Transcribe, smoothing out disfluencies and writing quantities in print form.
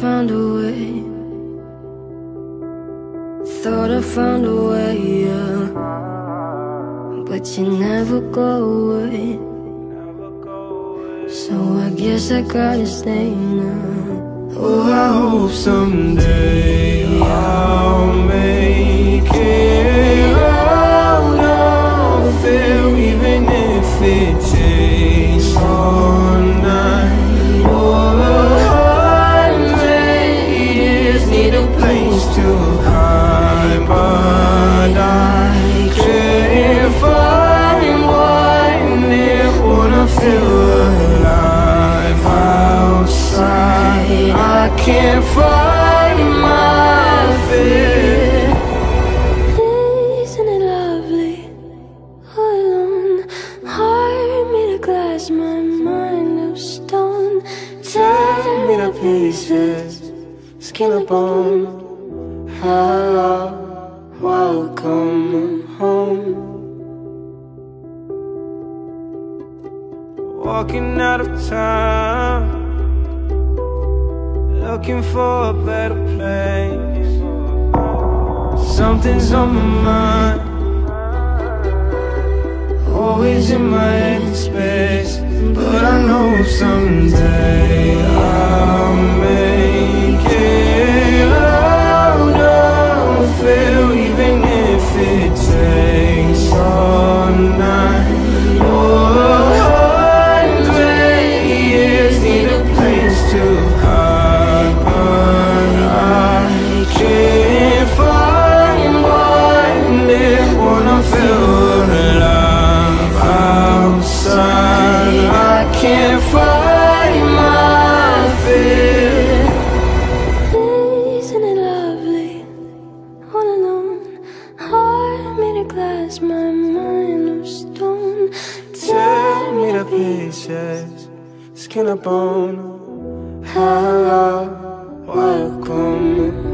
found a way. Thought I found a way, yeah. But you never go away. So I guess I gotta stay now. Oh, I hope someday I'll make it out of there, even if it takes all night or 100 years. Need a place to hide, but I can't find one there. Wanna feel alive outside. I can't find my fear. Isn't it lovely? All alone, heart made of glass, my mind of stone. Tear me to pieces, skin and bone. Hello, welcome home. Walking out of time, looking for a better place. Something's on my mind, always in my head space. But I know someday I'll make it out of here, even if it takes all night or 100 years. Need a place to hide, but I can't find one there. Wanna feel alive outside. I can't find my fear. Isn't it lovely? All alone, heart made of glass, my mind of stone. Tear me to pieces, skin and bone. Hello, welcome